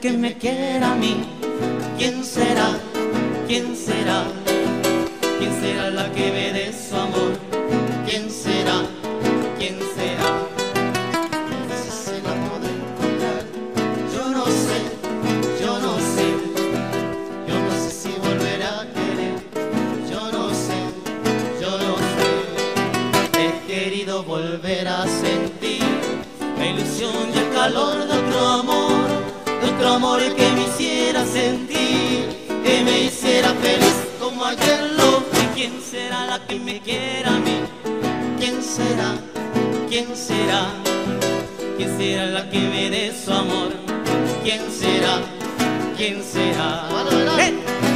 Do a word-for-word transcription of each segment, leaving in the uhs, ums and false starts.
que me quiera a mí. ¿Quién será? ¿Quién será? ¿Quién será la que me dé su amor? ¿Quién será? ¿Quién será? No sé si la podré encontrar. Yo no sé, yo no sé. Yo no sé si volveré a querer. Yo no sé, yo no sé. He querido volver a sentir la ilusión y el calor de otro amor, de otro amor que me hiciera sentir, que me hiciera feliz como ayer lo fui. ¿Quién será la que me quiera a mí? ¿Quién será? ¿Quién será? ¿Quién será la que me dé su amor? ¿Quién será? ¿Quién será? ¡Eh!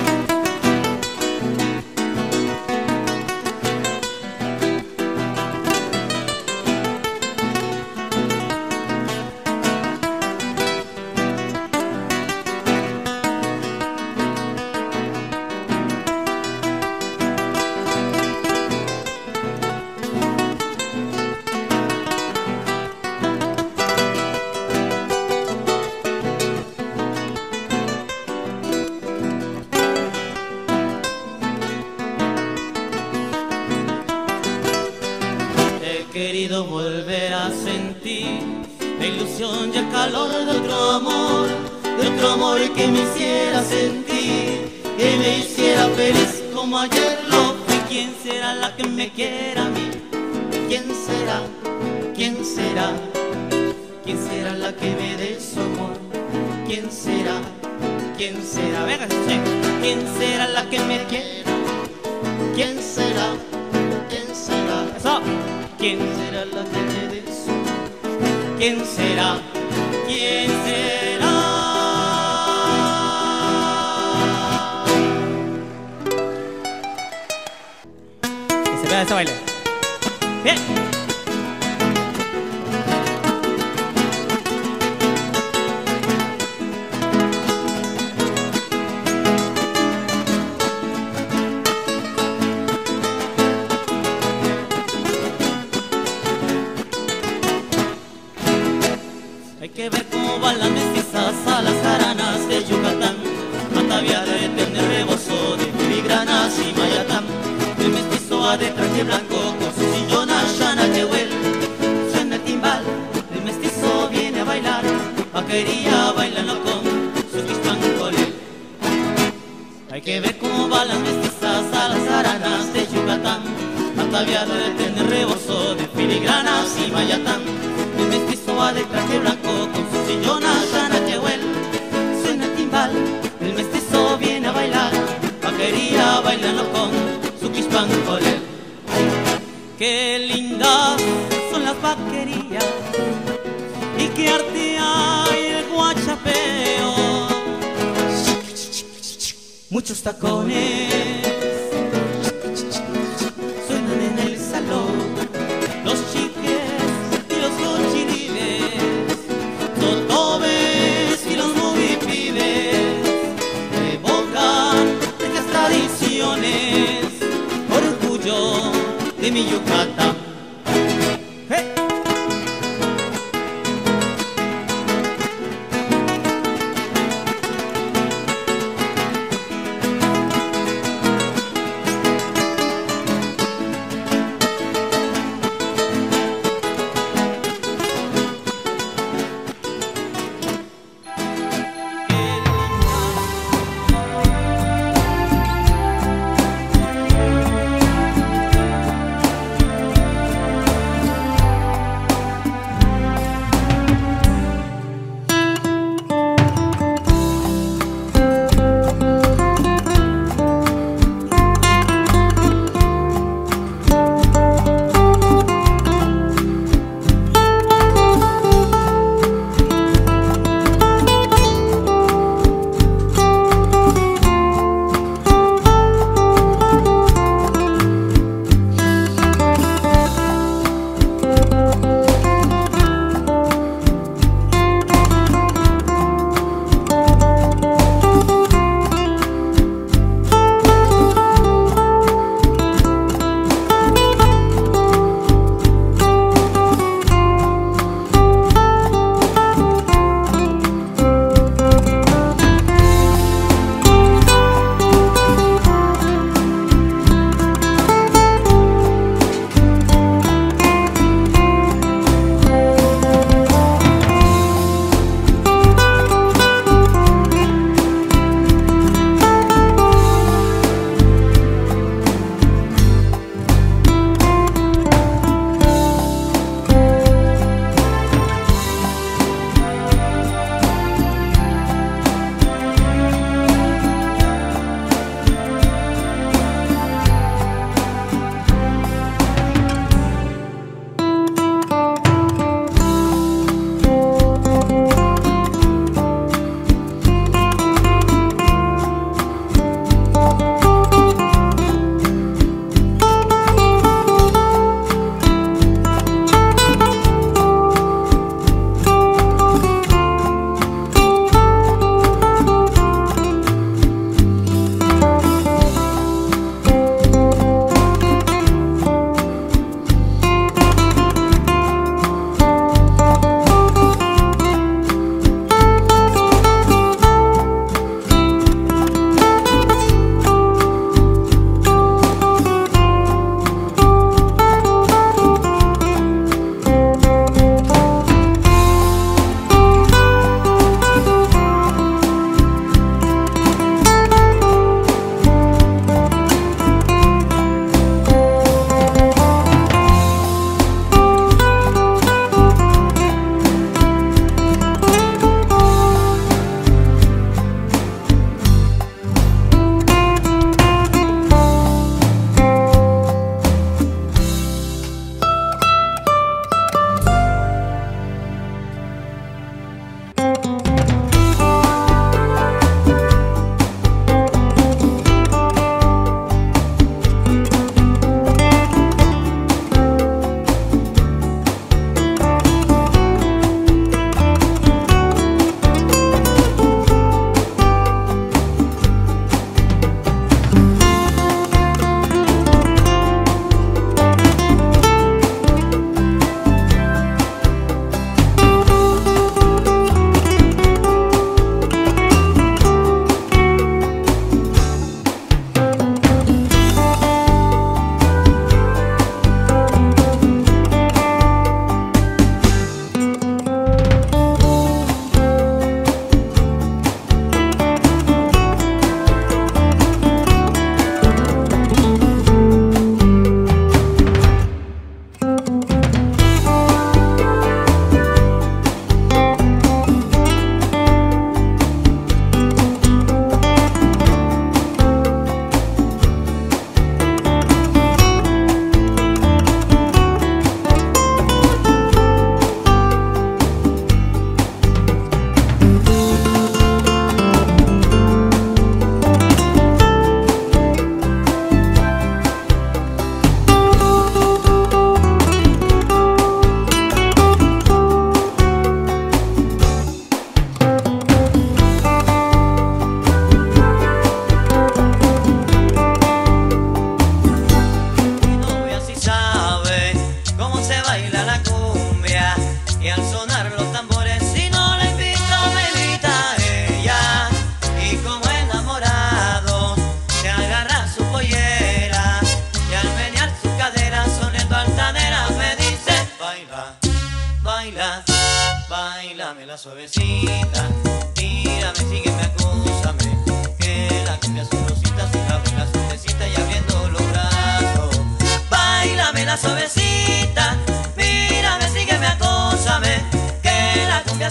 He querido volver a sentir la ilusión y el calor de otro amor, de otro amor que me hiciera sentir, que me hiciera feliz como ayer lo fui. ¿Quién será la que me quiera a mí? ¿Quién será? ¿Quién será? ¿Quién será la que me dé su amor? ¿Quién será? ¿Quién será? Venga, ¿quién será la que me quiera? ¿Quién será? ¿Quién será? Eso. ¿Quién será la que me dé su amor? ¿Quién será? ¿Quién será? Y se queda ese baile. Bien. Hay que ver cómo van las mestizas a las jaranas de Yucatán, ataviada de eterno rebozo de filigranas y mayatán. El mestizo va de traje blanco con su sillona llana que huele. Suena el timbal, el mestizo viene a bailar, vaquería bailando con su crispán con él. Hay que ver cómo van las mestizas a las jaranas de Yucatán, ataviada de eterno rebozo de filigranas y mayatán. El mestizo va de traje blanco con su sillona llana que huele. Suena el timbal, el mestizo viene a bailar, vaquería bailando con su crispán colel. Qué lindas son las vaquerías y qué arte hay el guachapeo. Muchos tacones suenan en el salón, los chiques y los cochiribes, totobes y los movipibes, evocan ricas tradiciones, orgullo de mi Yucatán. ¡Hey!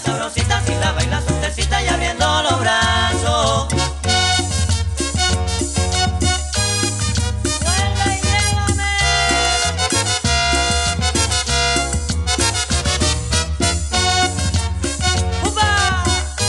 sabrosita, si la baila sueltecita y abriendo los brazos. ¡Vuelve y llévame! ¡Upa!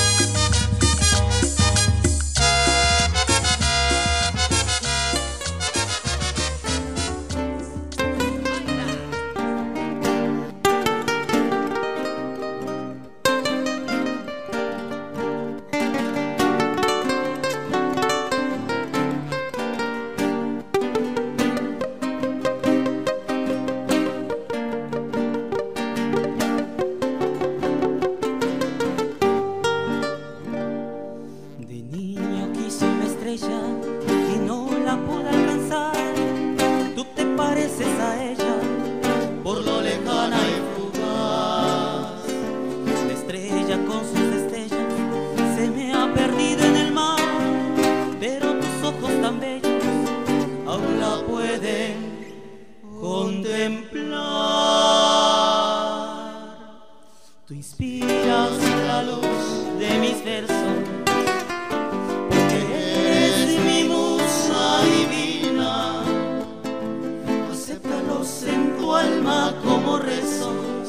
De niño quise una estrella y no la pude alcanzar. Tú te pareces a ella por lo lejana y fugaz. La estrella con sus destellos se me ha perdido en el mar, pero tus ojos tan bellos aún la pueden contemplar. Tú inspiras la luz de mis versos, eres mi musa divina. Acéptalos en tu alma como rezos.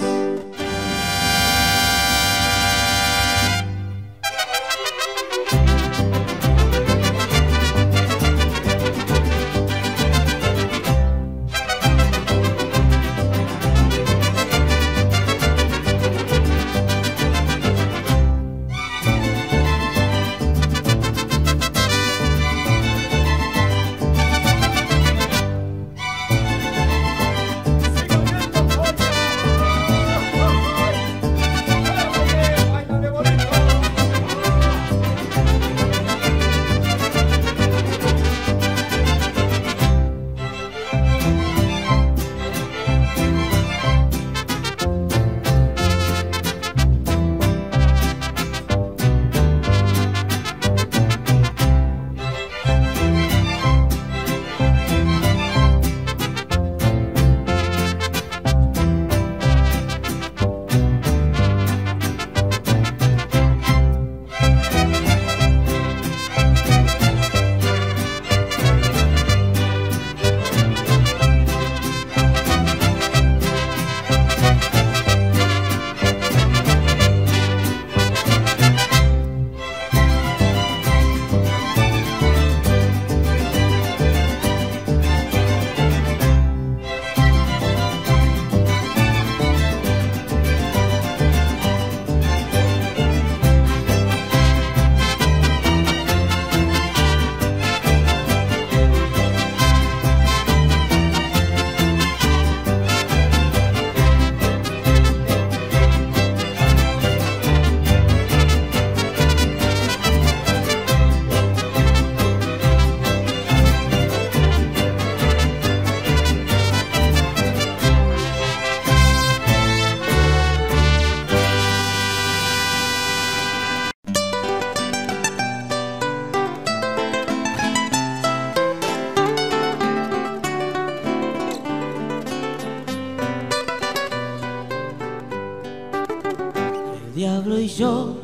El diablo y yo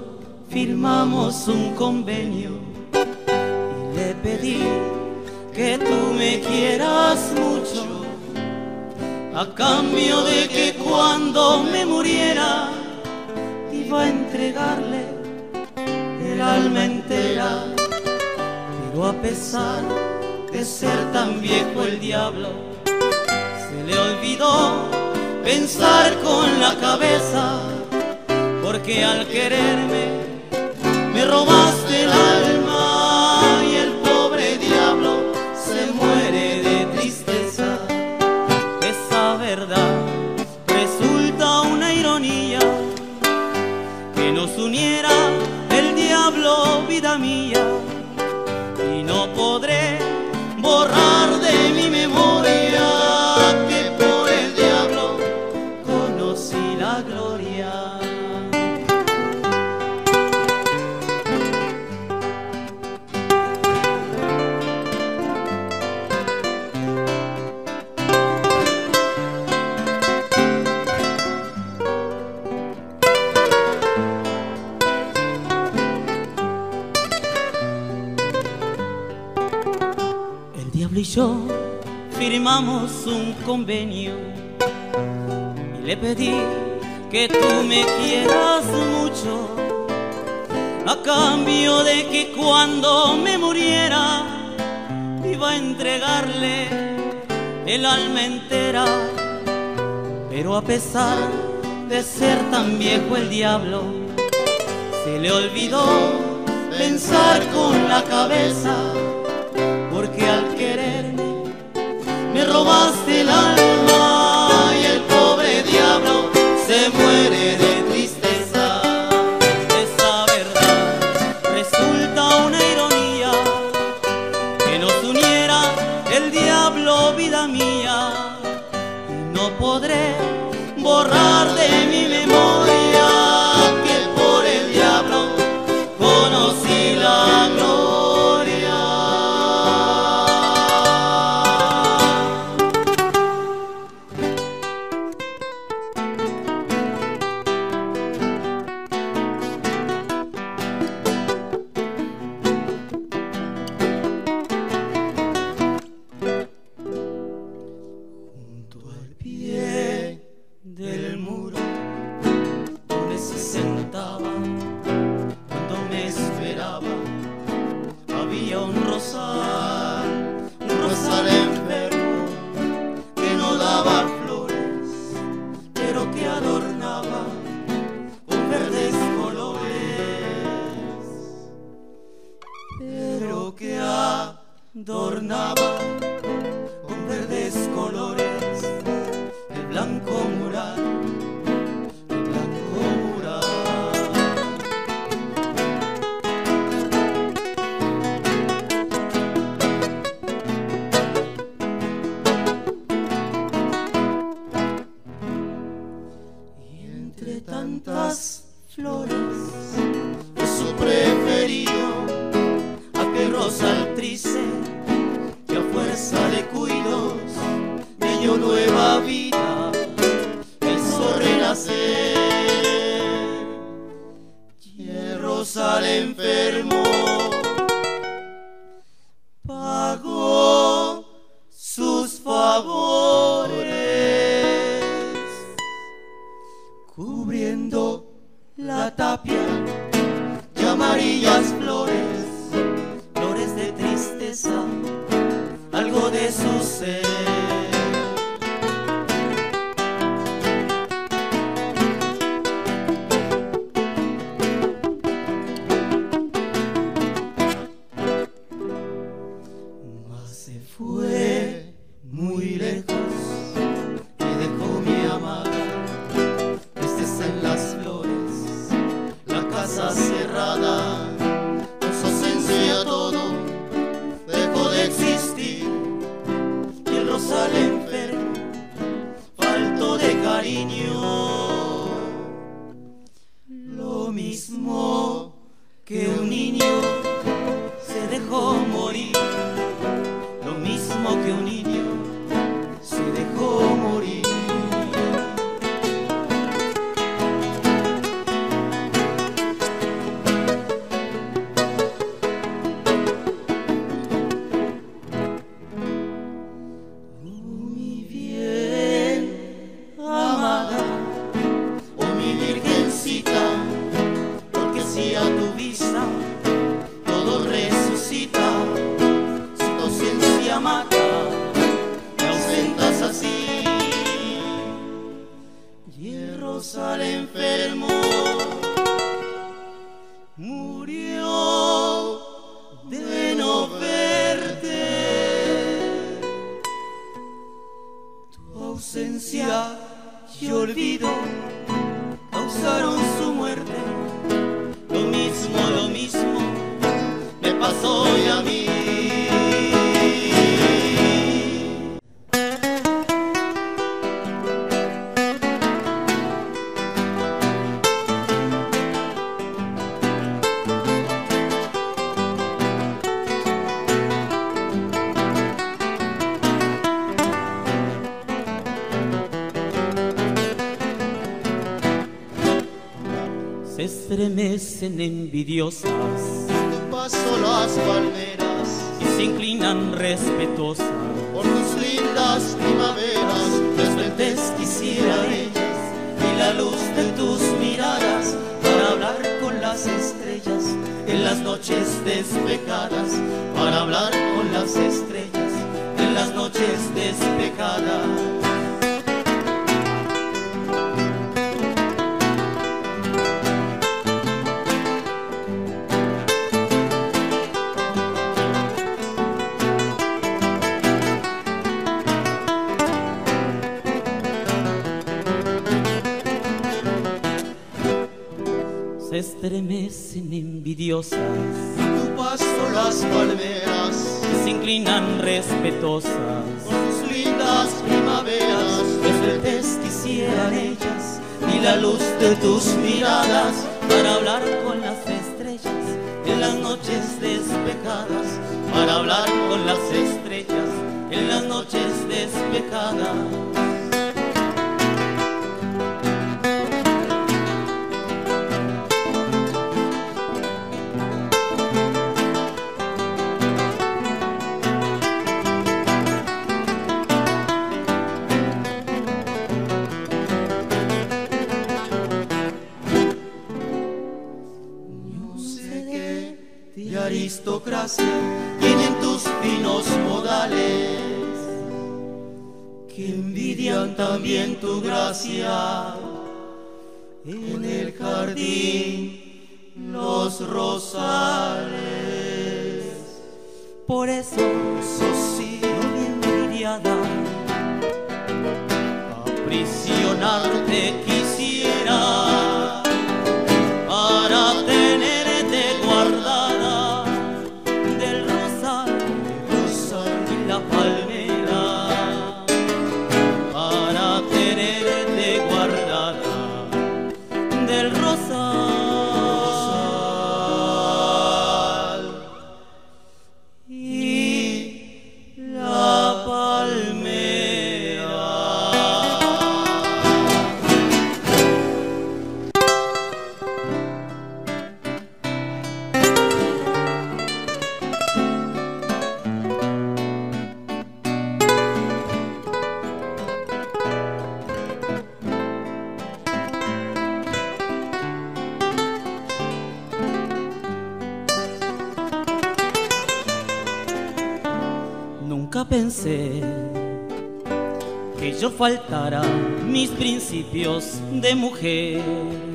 firmamos un convenio y le pedí que tú me quieras mucho, a cambio de que cuando me muriera iba a entregarle el alma entera. Pero a pesar de ser tan viejo el diablo, se le olvidó pensar con la cabeza, porque al quererme me robaste el alma y el pobre diablo se muere de tristeza. Esa verdad resulta una ironía, que nos uniera el diablo, vida mía, y no podré borrar de mi memoria que por el diablo conocí la gloria. diablo y yo firmamos un convenio y le pedí que tú me quieras mucho, a cambio de que cuando me muriera iba a entregarle el alma entera. Pero a pesar de ser tan viejo el diablo, se le olvidó pensar con la cabeza, porque al quererme me robaste el alma y el pobre diablo se muere de tristeza. Esa verdad resulta una ironía, que nos uniera el diablo, vida mía, y no podré borrar de mi memoria que por el diablo conocí la gloria. Del muro donde se sentaba cuando me esperaba, había un rosal, un rosal enfermo que no daba flores, pero que adornaba con verdes colores, pero que adornaba con verdes colores. Blanco mural, el blanco mural. Y entre tantas flores fue su preferido aquel rosal triste que a fuerza de cuidos me dio nueva vida. Y el rosal enfermo pagó sus favores, cubriendo la tapia de amarillas flores, flores de tristeza, algo de su ser. Fue muy lejos y dejó mi amada tristeza en las flores, la casa cerrada, con su ausencia todo dejó de existir, y el rosal enfermo faltó de cariño, lo mismo que un niño se dejó morir, lo mismo que un niño se dejó morir. Oh, mi bien amada, oh mi virgencita, porque si a tu vista todo resucita, mata, te ausentas así, y el rosal enfermo murió de no verte. Tu ausencia y olvido causaron su muerte, lo mismo, lo mismo me pasó hoy a mí. Se estremecen envidiosas paso las palmeras y se inclinan respetuosas por tus lindas primaveras. Después quisiera ellas y la luz de tus miradas para hablar con las estrellas en las noches despejadas, para hablar con las estrellas en las noches despejadas. Se estremecen envidiosas, a tu paso las palmeras se inclinan respetuosas por tus lindas primaveras. Despertes quisieran ellas y la luz de tus miradas para hablar con las estrellas en las noches despejadas, para hablar con las estrellas en las noches despejadas. De aristocracia tienen tus finos modales, que envidian también tu gracia. En el jardín los rosales, por eso sos sí muy envidiada, aprisionarte quisiera para tenerte guardada del rosal, rosal y la palmera, para tenerte guardada del rosal y la palmera. Nunca pensé que yo faltara mis principios de mujer.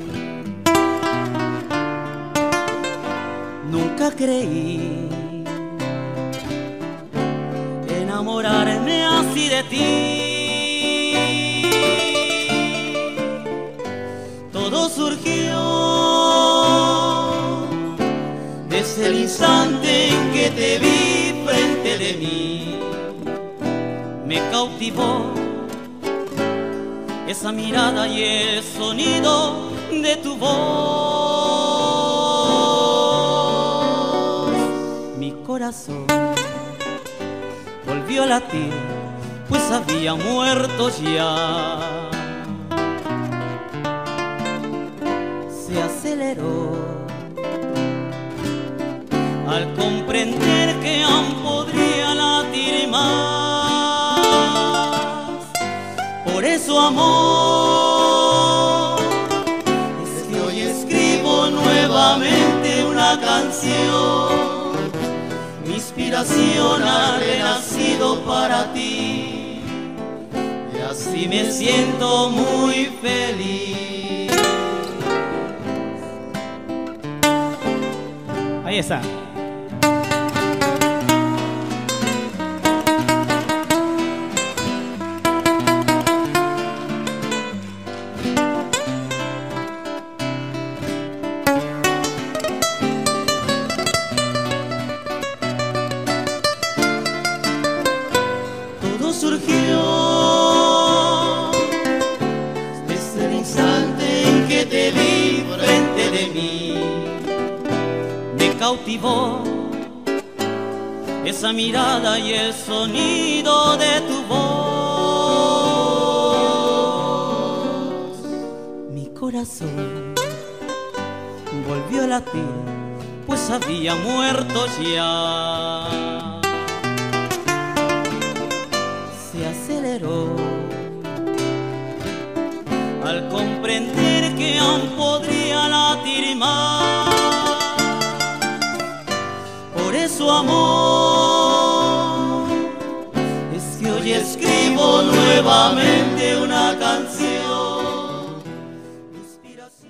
Nunca creí enamorarme así de ti. Todo surgió desde el instante en que te vi frente de mí. Me cautivó esa mirada y el sonido de tu voz. Mi corazón volvió a latir, pues había muerto ya. Se aceleró al comprender que aún podría latir más. Por eso, amor, es que hoy escribo nuevamente una canción. Mi inspiración ha renacido para ti y así me siento muy feliz. Ahí está. Surgió desde el instante en que te vi frente de mí. Me cautivó esa mirada y el sonido de tu voz. Mi corazón volvió a latir, pues había muerto ya. comprender que aún podría latir más. Por eso, amor, es que hoy escribo nuevamente una canción, inspiración.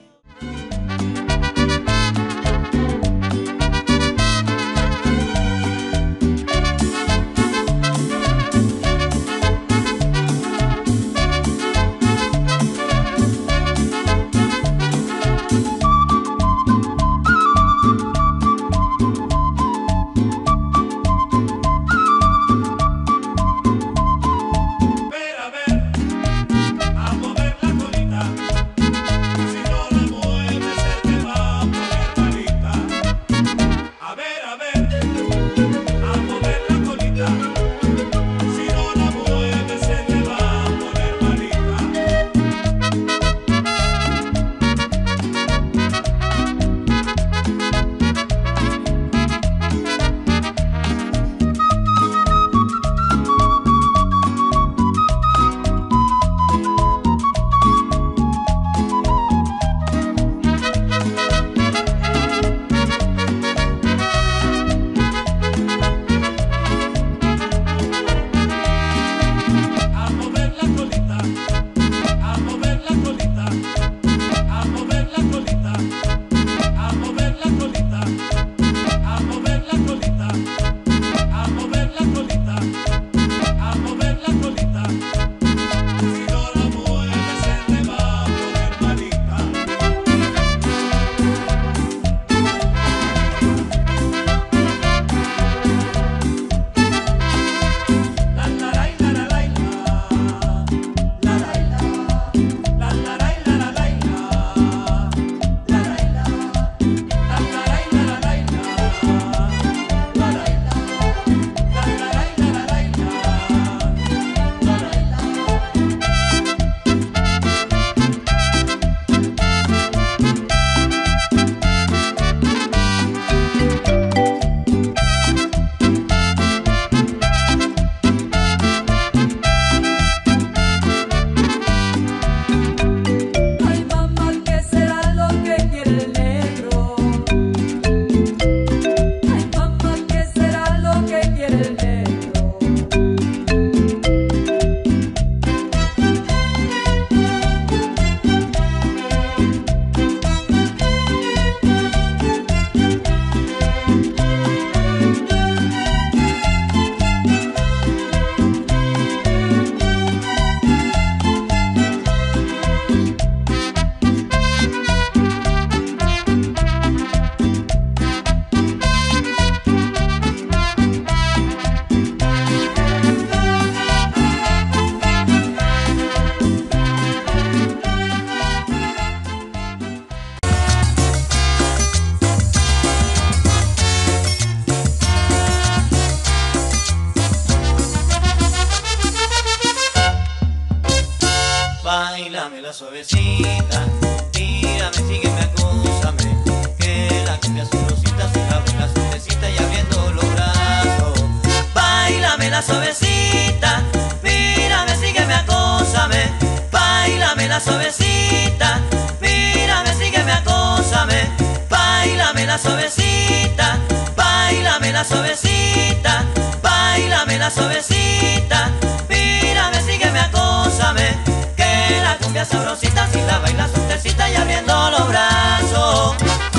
Báilamela suavecita, mírame, sígueme, acúsame, que la cumbia sabrosita se abre la suavecita y abriendo los brazos. Báilamela suavecita, mírame, sígueme, acúsame, báilamela suavecita, mírame, sígueme, acúsame, báilamela suavecita, báilamela suavecita, báilamela suavecita, mírame, sígueme, acúsame, que la cumbia sabrosita si la baila suavecita y abriendo los brazos.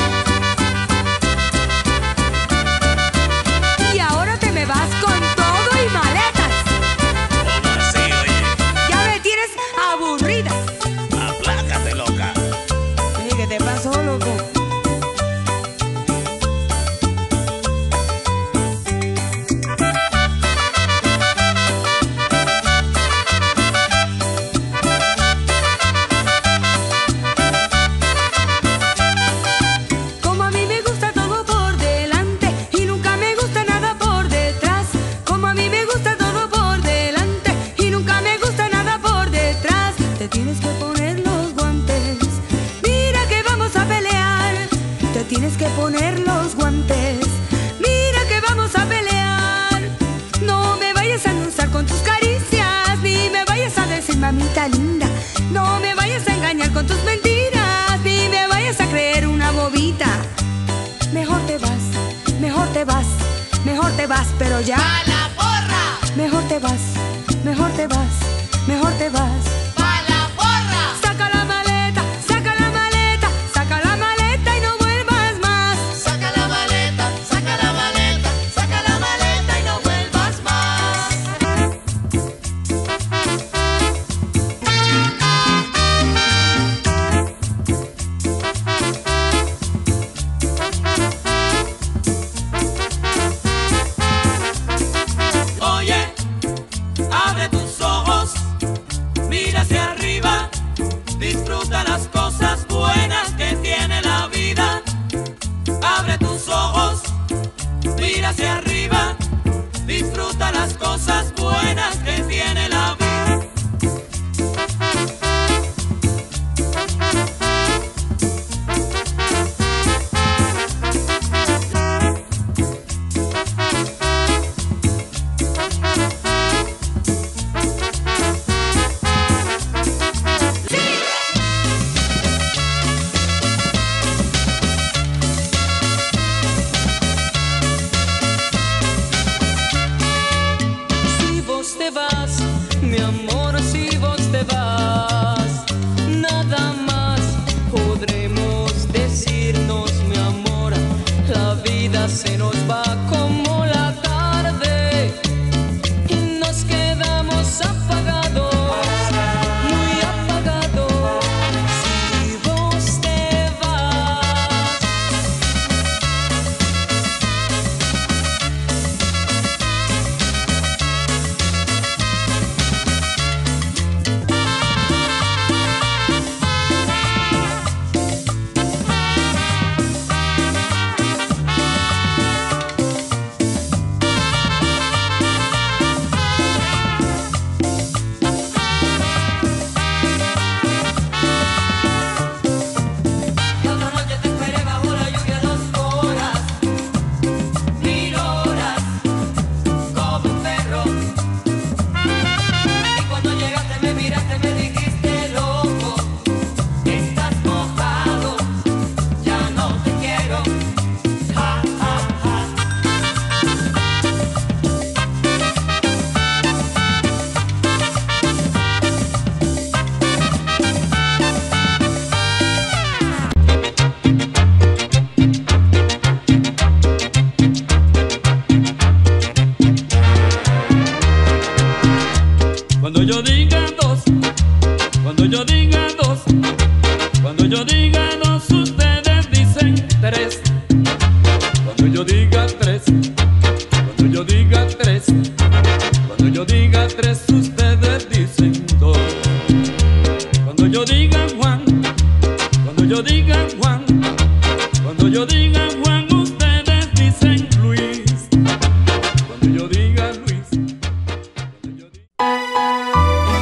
Y ahora te me vas con todo y maletas. ¿Cómo así, oye? Ya me tienes aburrida. Aplácate, loca. Oye, ¿qué te pasó, loco? Como a mí me gusta todo por delante y nunca me gusta nada por detrás. Como a mí me gusta todo por delante y nunca me gusta nada por detrás. Te tienes que poner los guantes. Mira que vamos a pelear. Te tienes que poner los guantes. Mira que vamos a pelear. No me vayas a anunciar con tus caricias, ni me vayas a decir mamita linda. No me vayas a engañar con tus mentiras, ni me vayas a creer una bobita. Mejor te vas, mejor te vas, mejor te vas, pero ya. ¡Pa' la porra! Mejor te vas, mejor te vas, mejor te vas. ¡Pa' la porra! Saca la maleta, saca la maleta, saca la maleta y no vuelvas más. Saca la maleta, saca la maleta, saca la maleta y no vuelvas más. Oye, abre tus ojos, mira hacia arriba, disfruta las cosas buenas que tiene la vida. Abre tus ojos, mira hacia arriba, disfruta las cosas buenas que tiene la vida. Si vos te vas, mi amor, si vos te vas, nada más podremos decirnos, mi amor. La vida se nos va como la tarde y nos quedamos apagados, muy apagados. Si vos te vas, Y otra noche te esperé bajo la lluvia dos horas, mil horas, como un perro. Y cuando llegaste me miraste, me dijiste loco, estás mojado, ya no te quiero. Ja, ja, ja. Cuando yo diga dos, cuando yo diga dos, cuando yo diga dos, ustedes dicen tres. Cuando yo diga tres, cuando yo diga tres, cuando yo diga tres, ustedes dicen dos. Cuando yo diga Juan, cuando yo diga Juan, cuando yo diga Juan, ustedes dicen Luis. Cuando yo diga Luis, cuando yo diga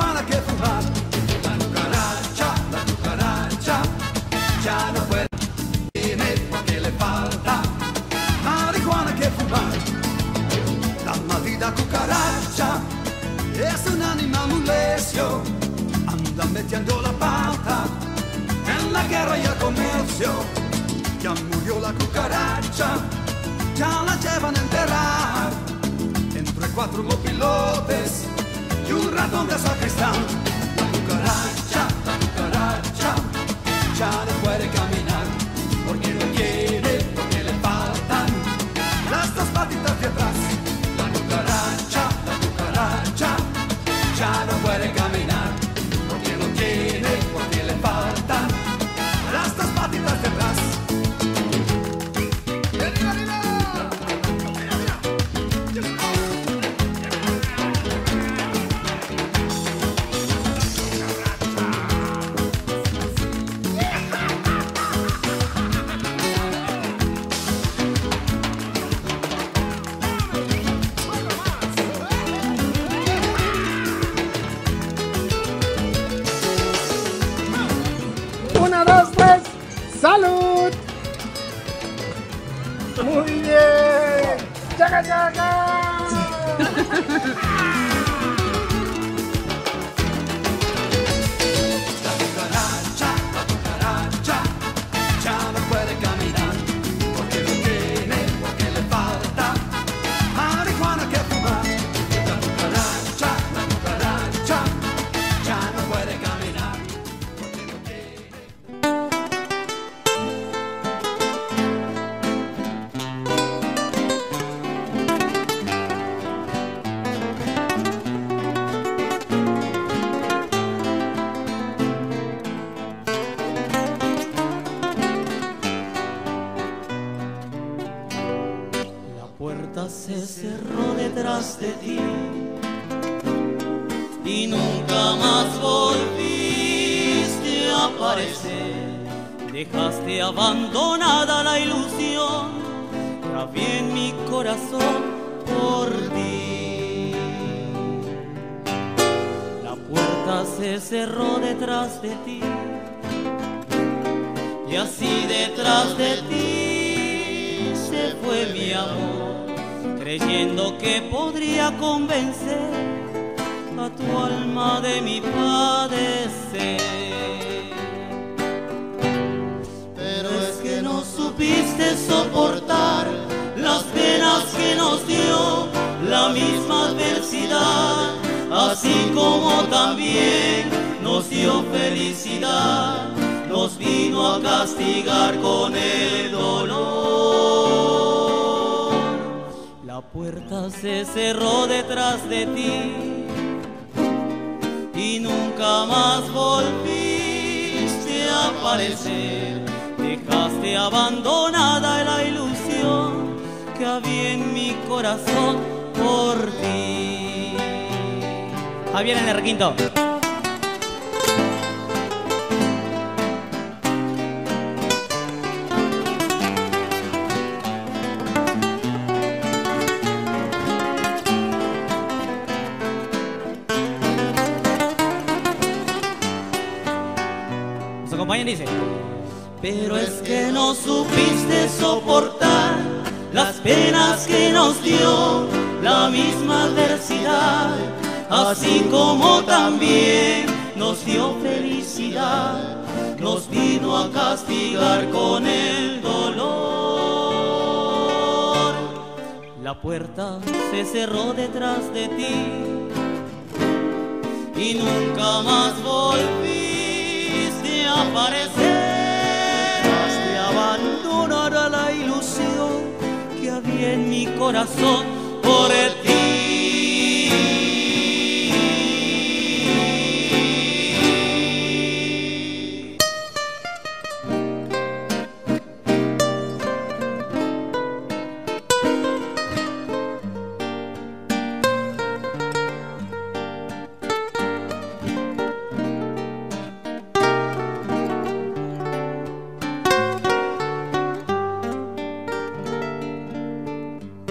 marihuana que fumar. La cucaracha, la cucaracha, ya no puede vivir porque le falta marihuana que fumar. La maldita cucaracha es un animal muy necio, anda metiendo la pata en la guerra y el comercio. Ya murió la cucaracha, ya la llevan a enterrar entre cuatro mopilotes y un ratón de sacristán. La cucaracha, la cucaracha, ya no puede caminar porque no quiere, porque le faltan las dos patitas de atrás. La cucaracha, la cucaracha, ya no puede caminar porque no quiere, porque le faltan las dos patitas de atrás. Una, dos, tres, ¡salud! Muy bien. ¡Chaca, chaca! La cucaracha, la cucaracha, ya no puede caminar porque no tiene, porque le falta marihuana que fumar. La cucaracha, la cucaracha, ya no puede caminar porque no tiene. La puerta se cerró detrás de ti y nunca más volviste a aparecer. Dejaste abandonada la ilusión que había en mi corazón por ti. La puerta se cerró detrás de ti y así detrás de ti se fue mi amor, creyendo que podría convencer a tu alma de mi padecer. Pero es que no supiste soportar las penas que nos dio la misma adversidad, así como también nos dio felicidad, nos vino a castigar con el dolor. La puerta se cerró detrás de ti y nunca más volviste a aparecer. Dejaste abandonada la ilusión que había en mi corazón por ti. Ahí viene el requinto. Nos acompañan, dice: pero es que no supiste soportar las penas que nos dio la misma adversidad, así como también nos dio felicidad, nos vino a castigar con el dolor. La puerta se cerró detrás de ti y nunca más volviste a aparecer. Te abandonará la ilusión que había en mi corazón por ti.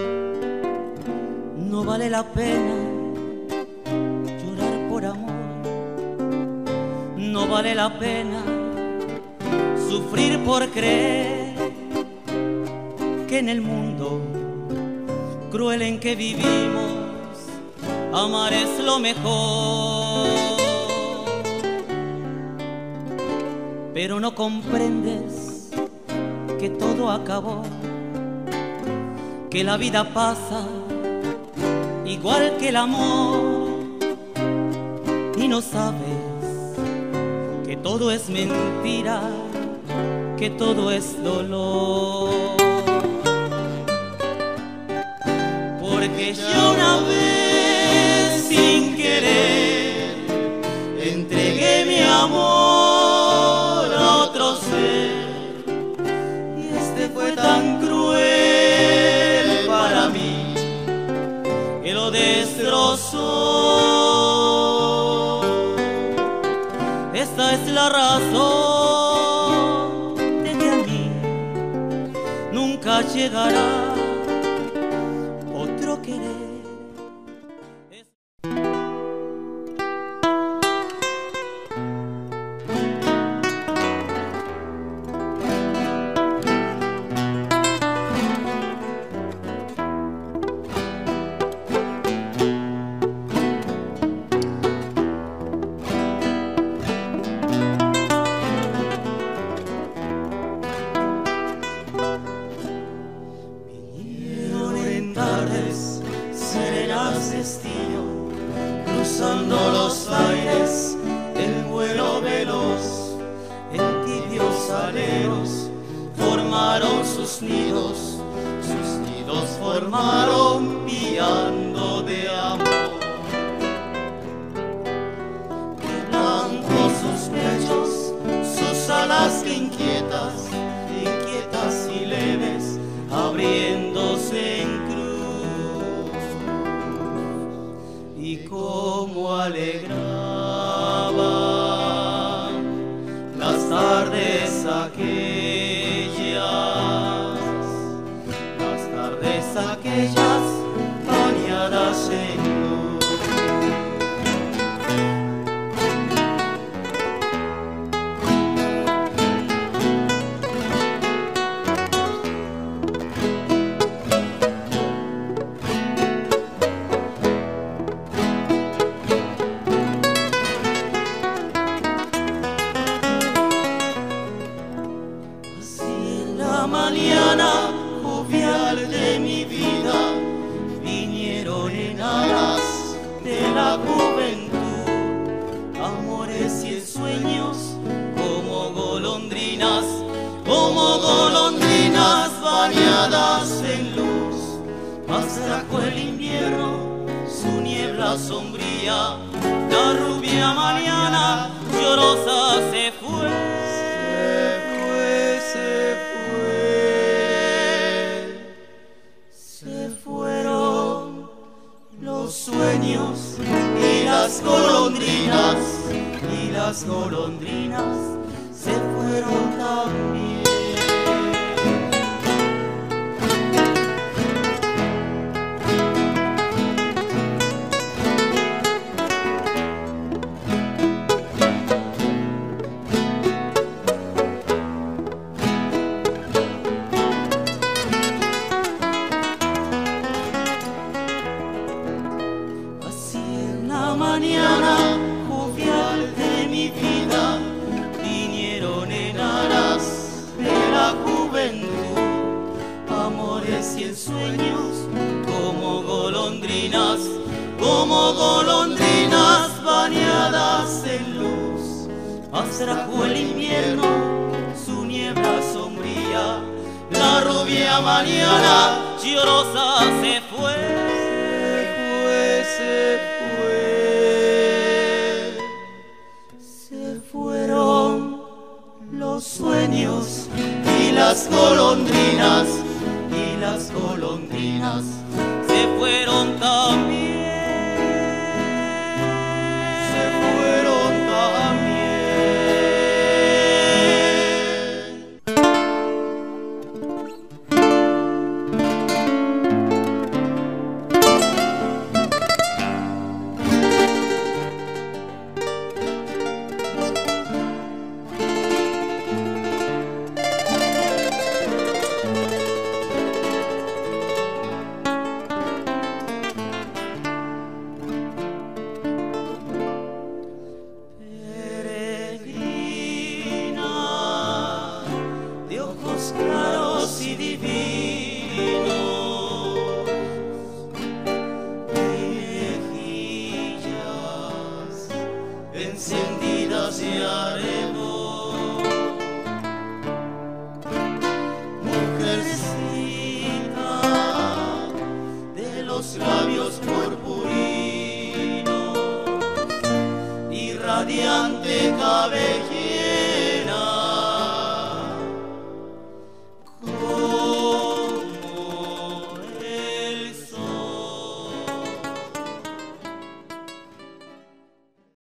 No vale la pena llorar por amor, vale la pena sufrir por creer que en el mundo cruel en que vivimos amar es lo mejor. Pero no comprendes que todo acabó, que la vida pasa igual que el amor, y no sabes que todo es mentira, que todo es dolor. Porque yo una vez sin querer entregué mi amor a otro ser, y este fue tan cruel para mí que lo destrozó. Esta es la razón de que a mí nunca llegará otro querer. Cruzando los aires en vuelo veloz, en tibios aleros formaron sus nidos, sus nidos formaron piando de amor. Qué blancos sus pechos, sus alas que inquietas, inquietas y leves, abriéndose en cruz. Y cómo alegraban las tardes aquellas, las tardes aquellas bañadas en luz. Mañana jovial de mi vida vinieron en alas de la juventud, amores y sueños como golondrinas, como golondrinas bañadas en luz. Mas trajo el invierno su niebla sombría, la rubia mañana llorosa se fue. Sueños y las golondrinas, y las golondrinas se fueron también. Mañana jovial de mi vida vinieron en aras de la juventud, amores y ensueños como golondrinas, como golondrinas bañadas en luz. Mas trajo el invierno su niebla sombría, la rubia mañana llorosa se fue, fue, se fue. Los sueños y las golondrinas, y las golondrinas se fueron también, se fueron también. pasearemos. Mujercita de los labios purpurinos y radiante cabellera,